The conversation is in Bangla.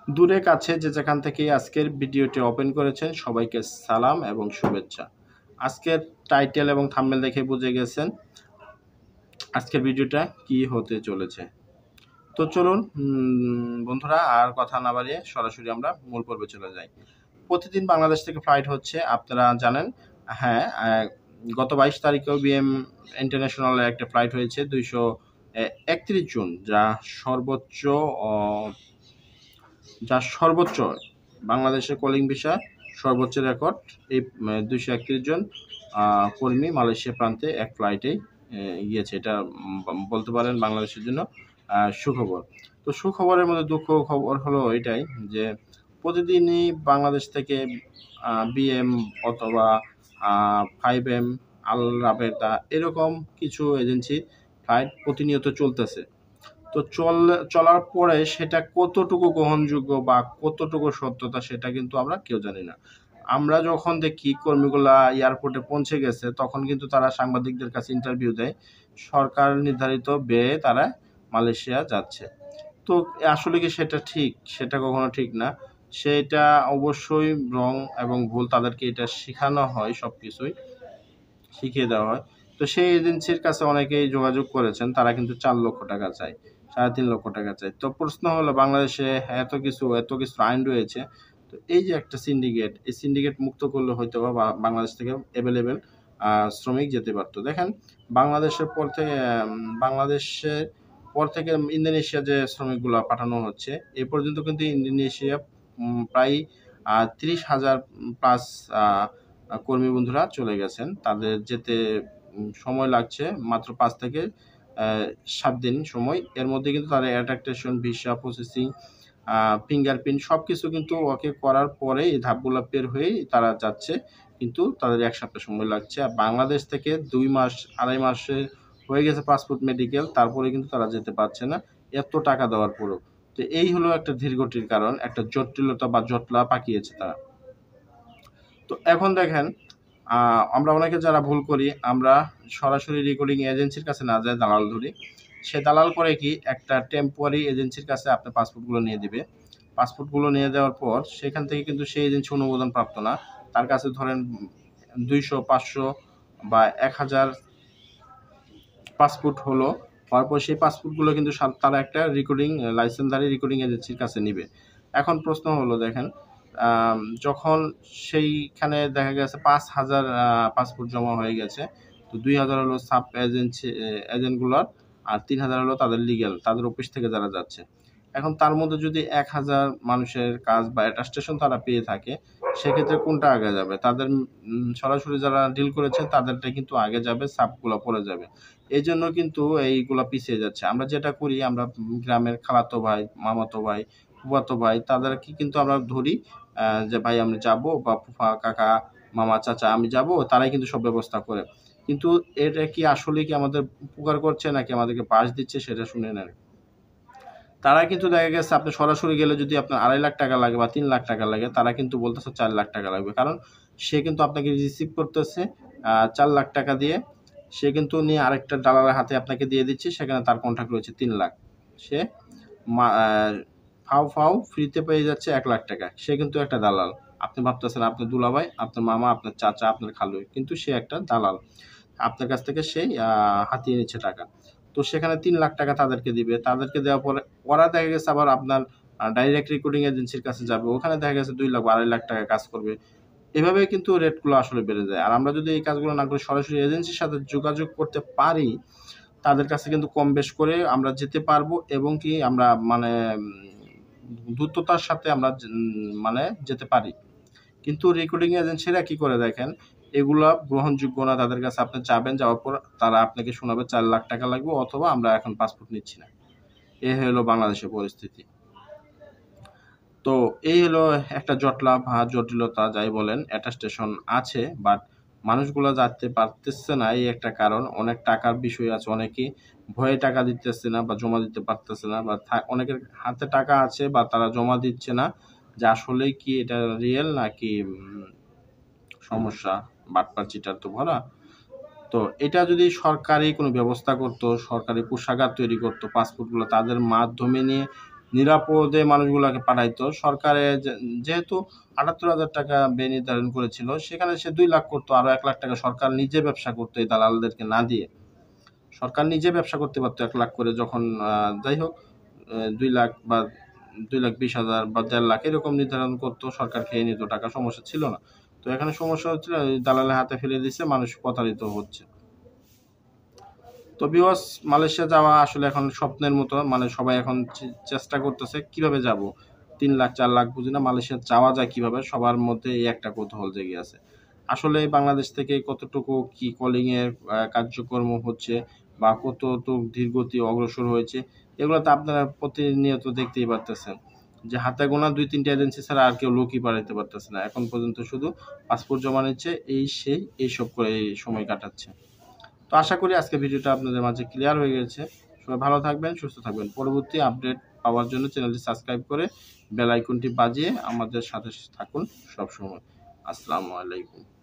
দূরে কাছে যে যেখান থেকে আজকের ভিডিওটি ওপেন করেছেন সবাইকে সালাম এবং শুভেচ্ছা। আজকের টাইটেল এবং থাম্বনেল দেখে বুঝে গেছেন আজকের ভিডিওটা কি হতে চলেছে। তো চলুন বন্ধুরা, আর কথা না বাড়িয়ে সরাসরি আমরা মূল পর্বে চলে যাই। প্রতিদিন বাংলাদেশ থেকে ফ্লাইট হচ্ছে, আপনারা জানেন। হ্যাঁ, গত 22 তারিখেও বিএম ইন্টারন্যাশনালের একটা ফ্লাইট হয়েছে 231 জন, যা সর্বোচ্চ বাংলাদেশের কলিং ভিসা সর্বোচ্চ রেকর্ড। এই 231 জন কর্মী মালয়েশিয়া প্রান্তে এক ফ্লাইটেই গিয়েছে। এটা বলতে পারেন বাংলাদেশের জন্য সুখবর। তো সুখবরের মধ্যে দুঃখ খবর হলো এটাই যে প্রতিদিনই বাংলাদেশ থেকে বিএম অথবা 5M, আল রাবেতা এরকম কিছু এজেন্সি ফ্লাইট প্রতিনিয়ত চলতেছে। তো চলার পরে সেটা কতটুকু গ্রহণযোগ্য বা কতটুকু সত্যতা সেটা কিন্তু আমরা কেউ জানি না। আমরা যখন দেখি কর্মীগুলা এয়ারপোর্টে পৌঁছে গেছে তখন কিন্তু তারা সাংবাদিকদের কাছে ইন্টারভিউ দেয়, সরকার নির্ধারিত ব্যয়ে তারা মালয়েশিয়া যাচ্ছে। তো আসলে কি সেটা ঠিক? সেটা কখনো ঠিক না। সেটা অবশ্যই রং এবং ভুল, তাদেরকে এটা শেখানো হয়, সব কিছুই শিখিয়ে দেওয়া হয়। তো সেই এজেন্সির কাছে অনেকেই যোগাযোগ করেছেন, তারা কিন্তু 4 লক্ষ টাকা চায়, 3.5 লক্ষ টাকা চায়। তো প্রশ্ন হলো বাংলাদেশে এত কিছু আইন রয়েছে, তো এই যে একটা সিন্ডিকেট, এই সিন্ডিকেট মুক্ত করলে হয়তো বা বাংলাদেশ থেকে অ্যাভেলেবেল শ্রমিক যেতে পারতো। দেখেন বাংলাদেশের পর থেকে ইন্দোনেশিয়া যে শ্রমিকগুলো পাঠানো হচ্ছে, এ পর্যন্ত কিন্তু ইন্দোনেশিয়া প্রায় 30,000 প্লাস কর্মী বন্ধুরা চলে গেছেন। তাদের যেতে সময় লাগছে মাত্র 5 থেকে 7 দিন সময়। এর মধ্যে কিন্তু তাদের অ্যাট্রাকটেশন, ভিসা প্রসেসিং, ফিঙ্গারপ্রিন্ট সবকিছু কিন্তু ওকে করার পরে এই ধাপগুলো পের হয়েই তারা যাচ্ছে, কিন্তু তাদের 1 সপ্তাহ সময় লাগছে। আর বাংলাদেশ থেকে 2 মাস 2.5 মাসে হয়ে গেছে পাসপোর্ট, মেডিকেল, তারপরে কিন্তু তারা যেতে পারছে না এত টাকা দেওয়ার পরেও। তো এই হলো একটা ধীরগতির কারণ, একটা জটিলতা বা জটলা পাকিয়েছে তারা। তো এখন দেখেন, আমরা অনেকে যারা ভুল করি, আমরা সরাসরি রেকর্ডিং এজেন্সির কাছে না যায় দালাল ধরি। সে দালাল করে কি, একটা টেম্পোরারি এজেন্সির কাছে আপনার পাসপোর্টগুলো নিয়ে দিবে। পাসপোর্টগুলো নিয়ে দেওয়ার পর সেখান থেকে কিন্তু সেই এজেন্সি অনুমোদন প্রাপ্ত না। তার কাছে ধরেন 200, 500 বা 1000 পাসপোর্ট হলো, হওয়ার পর সেই পাসপোর্টগুলো কিন্তু তারা একটা লাইসেন্সধারী রেকর্ডিং এজেন্সির কাছে নিবে। এখন প্রশ্ন হলো দেখেন, যখন সেইখানে দেখা গেছে 5,000 পাসপোর্ট জমা হয়ে গেছে, তো 2,000 হলো সাব এজেন্টগুলোর, আর 3,000 হলো তাদের লিগ্যাল, তাদের অফিস থেকে যারা যাচ্ছে। এখন তার মধ্যে যদি 1,000 মানুষের কাজ বা অ্যাটাস্টেশন তারা পেয়ে থাকে, সেক্ষেত্রে কোনটা আগে যাবে? তাদের সরাসরি যারা ডিল করেছেন তাদেরটা কিন্তু আগে যাবে, সাবগুলো পরে যাবে। এই জন্য কিন্তু এইগুলা পিছিয়ে যাচ্ছে। আমরা যেটা করি, আমরা গ্রামের খালাতো ভাই, মামাতো ভাই, ফুফাতো ভাই তাদেরকে কিন্তু আমরা ধরি যে ভাই আমি যাবো, বা ফুফা, কাকা, মামা, চাচা আমি যাব, তারাই কিন্তু সব ব্যবস্থা করে। কিন্তু এটা কি আসলে কি আমাদের উপকার করছে নাকি আমাদেরকে পাশ দিচ্ছে সেটা শুনে নেন। তারা কিন্তু দেখা গেছে আপনি সরাসরি গেলে যদি আপনার 2.5 লাখ টাকা লাগে বা 3 লাখ টাকা লাগে, তারা কিন্তু বলতেছে 4 লাখ টাকা লাগবে। কারণ সে কিন্তু আপনাকে রিসিভ করতেছে 4 লাখ টাকা দিয়ে, সে কিন্তু নিয়ে আরেকটা দালালের হাতে আপনাকে দিয়ে দিচ্ছে, সেখানে তার কন্ট্রাক্ট রয়েছে 3 লাখ। সে ফাও ফ্রিতে পেয়ে যাচ্ছে 1 লাখ টাকা। সে কিন্তু একটা দালাল। আপনি ভাবতেছেন আপনার দুলাভাই, আপনার মামা, আপনার চাচা, আপনার খালু, কিন্তু সে একটা দালাল। আপনার কাছ থেকে সে হাতিয়ে নিচ্ছে টাকা। তো সেখানে 3 লাখ টাকা তাদেরকে দিবে। তাদেরকে দেওয়ার পরে ওরা দেখা গেছে আবার আপনার ডাইরেক্ট রেকর্ডিং এজেন্সির কাছে যাবে। ওখানে দেখা গেছে 2 লাখ বা 2.5 লাখ টাকা কাজ করবে। এভাবে কিন্তু রেটগুলো আসলে বেড়ে যায়। আর আমরা যদি এই কাজগুলো না করে সরাসরি এজেন্সির সাথে যোগাযোগ করতে পারি, তাদের কাছে কিন্তু কম বেশ করে আমরা যেতে পারবো, এবং কি আমরা মানে দ্রুততার সাথে আমরা মানে যেতে পারি। কিন্তু রেকর্ডিং এজেন্সিরা কি করে দেখেন, এগুলা গ্রহণযোগ্য না তাদের কাছে। আপনি যাবেন, যাওয়ার পর তারা আপনাকে শোনাবে 4 লাখ টাকা লাগবে, অথবা আমরা এখন পাসপোর্ট নিচ্ছি না। এই হলো বাংলাদেশের পরিস্থিতি। তো এই হলো একটা জটলা বা জটিলতা, যাই বলেন। অ্যাটাস্টেশন আছে, বাট মানুষগুলো যাতে পারতেছে না, এই একটা কারণ। অনেক টাকার বিষয় আছে, অনেকে ভয়ে টাকা দিতেছে না বা জমা দিতে পারতেছে না, বা অনেকের হাতে টাকা আছে বা তারা জমা দিচ্ছে না, যে আসলেই কি এটা রিয়েল নাকি সমস্যা, বাটপার চিটার তো ভরা। তো এটা যদি সরকারি কোনো ব্যবস্থা করতো, সরকারি কোষাগার তৈরি করতো, পাসপোর্টগুলো তাদের মাধ্যমে নিরাপদে মানুষগুলোকে পাঠাইতো। সরকারে যেহেতু ৭৮,০০০ টাকা ব্যয় নির্ধারণ করেছিল, সেখানে সে ২ লাখ করতো, আরো ১ লাখ টাকা সরকার নিজে ব্যবসা করতো এই দালালদেরকে না দিয়ে। সরকার নিজে ব্যবসা করতে পারতো ১ লাখ করে, যখন যাই হোক ২ লাখ বা ২,২০,০০০ বা ১.৫ লাখ এরকম নির্ধারণ করতো, সরকার খেয়ে নিত টাকা, সমস্যা ছিল না। তো এখানে সমস্যা হচ্ছিল দালালের হাতে ফেলে দিচ্ছে, মানুষ প্রতারিত হচ্ছে। তো ভিউয়ার্স, মালয়েশিয়া যাওয়া আসলে এখন স্বপ্নের মতো, মানে সবাই এখন চেষ্টা করতেছে কিভাবে যাব, ৩ লাখ ৪ লাখ বুঝি না, মালয়েশিয়া যাওয়া যায় কিভাবে, সবার মধ্যে এই একটা কৌতূহল জেগে আছে। আসলে বাংলাদেশ থেকে কতটুকু কি কলিং এর কার্যক্রম হচ্ছে বা কতটুকু ধীরগতি অগ্রসর হয়েছে, এগুলো তো আপনারা প্রতিনিয়ত দেখতেই পারতেছেন যে হাতে গোনা ২-৩টা এজেন্সি ছাড়া আর কেউ লোকই পাঠাইতে পারতেছে না। এখন পর্যন্ত শুধু পাসপোর্ট জমা নিচ্ছে, এইসব করে এই সময় কাটাচ্ছে। তো আশা করি আজকের ভিডিওটা আপনাদের মাঝে ক্লিয়ার হয়ে গেছে। সবাই ভালো থাকবেন, সুস্থ থাকবেন। পরবর্তী আপডেট পাওয়ার জন্য চ্যানেলটি সাবস্ক্রাইব করে বেল আইকনটি বাজিয়ে আমাদের সাথে থাকুন সবসময়। আসসালামু আলাইকুম।